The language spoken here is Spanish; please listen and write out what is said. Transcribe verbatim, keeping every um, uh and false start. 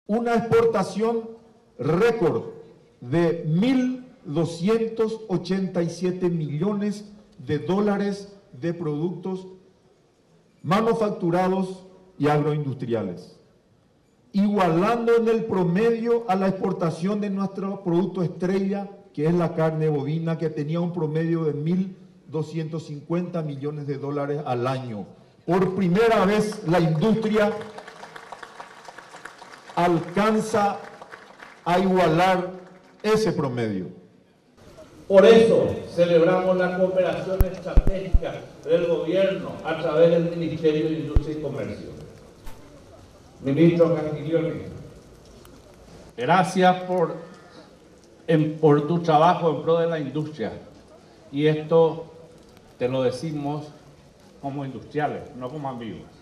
una exportación récord de mil doscientos ochenta y siete millones de dólares de productos manufacturados y agroindustriales, igualando en el promedio a la exportación de nuestro producto estrella, que es la carne bovina, que tenía un promedio de mil doscientos cincuenta millones de dólares al año. Por primera vez la industria alcanza a igualar ese promedio. Por eso celebramos la cooperación estratégica del gobierno a través del Ministerio de Industria y Comercio. Ministro Castiglione, gracias por, en, por tu trabajo en pro de la industria. Y esto te lo decimos como industriales, no como amigos.